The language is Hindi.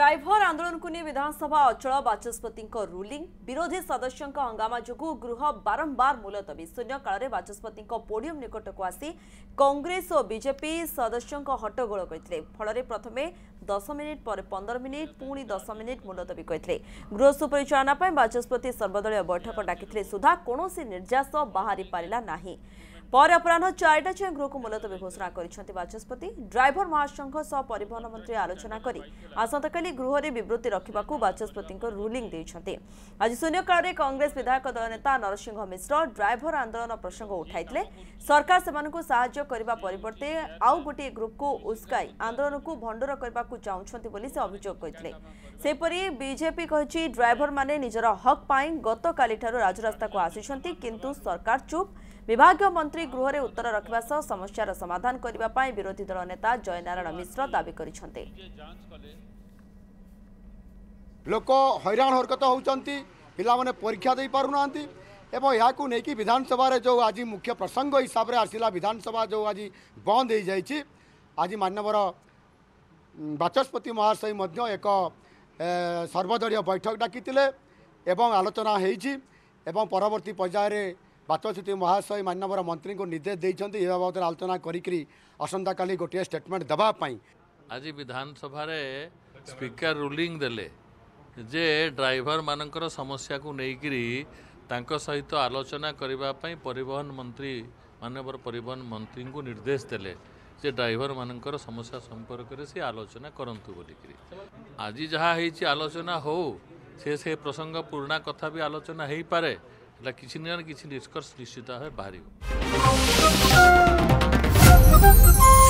ड्राइवर आंदोलन को नहीं विधानसभा अचल बाचस्पति रूलिंग विरोधी सदस्यों हंगामा जो गृह बारंबार मुलतवी शून्य काल बाचस्पति पोडियम निकट को आसी कांग्रेस और बीजेपी सदस्यों हट्टगोल करते फल प्रथम 10 मिनिट पर 15 मिनिट पुणी 10 मिनिट मुलतवी करते गृह सुपरिचालना बाचस्पति सर्वदलीय बैठक डाकिथिले सुधा कौन निर्यास बाहरी पारिला नाही पर अपराह 4टा जाए गृह को मुलतवी घोषणा कर बाचस्पति ड्राइवर महासंघ सह परिवहन मंत्री आलोचना कर आसंताकाली गृह में विवृत्ति रखा बाचस्पति रूलिंग देते। आज शून्यकाल में कांग्रेस विधायक दल नेता नरसिंह मिश्र ड्राइवर आंदोलन प्रसंग उठाई सरकार से साहाय्य करने परिवर्ते आउ गोटे ग्रुप को उस्काई आंदोलन को भंडर करने को चाहते से अभियोग करते। सेपरी बीजेपी कही ड्राइवर माने निजर हक पाई गत काली राजरास्ता को आसी किंतु सरकार चुप विभाग मंत्री गृह में उत्तर रखा सह समस्यार समाधान करने विरोधी दल नेता जयनारायण मिश्र दावी करते। लोक हैरान हरकत होती पिला परीक्षा दे पारना एवं यहाँ नहीं विधानसभा जो आज मुख्य प्रसंग हिसाब से आसला विधानसभा जो आज बंद हो जाए आज मानवर बाचस्पति महाशय एक सर्वदलीय बैठक डाकी आलोचना हो परवर्ती पर्यायर बाचस्पति महाशय मानवर मंत्री को निर्देश देते यह बाबद आलोचना करी आसंता काली गोटे स्टेटमेंट देवाई आज विधानसभा स्पीकर रूलिंग देले जे ड्राइवर मानकर समस्या को लेकिरी तांको सहित आलोचना करने परिवहन मंत्री मानवर परिवहन मंत्री को निर्देश देले जे ड्राइवर मानकर समस्या संपर्क में सी आलोचना करंतु बोलिकी आज जहाँ होती आलोचना हो से प्रसंग पुराणा कथा भी आलोचना हो पारे किसी न किसी निष्कर्ष निश्चित भाव बाहर।